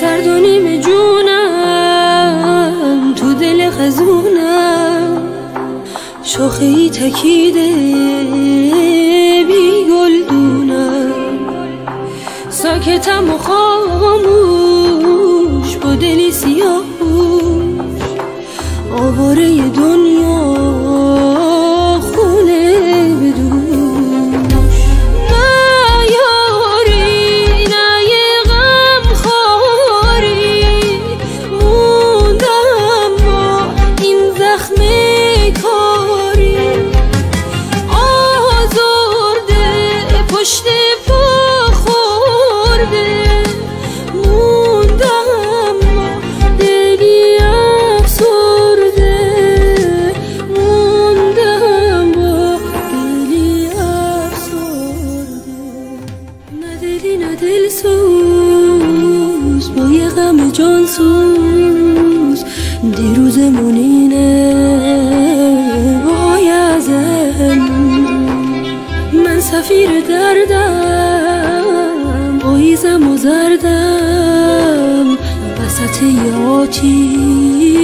سرد و نیمه جونم تو دل خزونم، شاخه ای تکیده بی گلدونم، ساکتم و خاموش با دلی سیاه آواره دنیا خونه بدوش. نه یاری نه یه غم خاری، موندم با این زخم کاری، آزرده پشت پا خورده، موندم با دلی افسرده، موندم با دلی افسرده. نه دلی نه دل سوز با یه غم جان سوز، دیروزمون اینه وای ازم. من سفیر دردم پاییزم و زردم وسط یه آتیش